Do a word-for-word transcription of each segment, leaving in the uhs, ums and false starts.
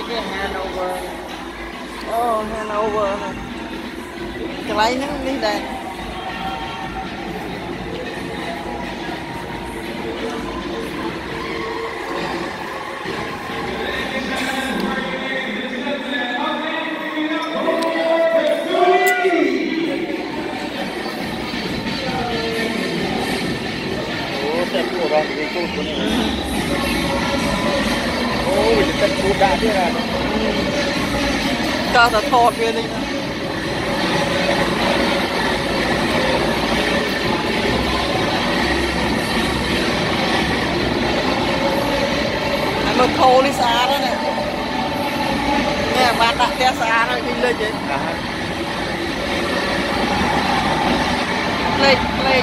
cái Hanover. Oh, Hanover này. Cái lấy nó đi đây. Orang itu punya. Oh, ini kan kuda dia kan. Kita tak tahu dia ni. Anh mà thô đi xa đó nè. Nè, bạn đặt té xa rồi đi lên vậy. Lên, lên.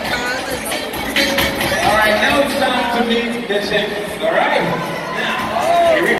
The champions, all right? Now.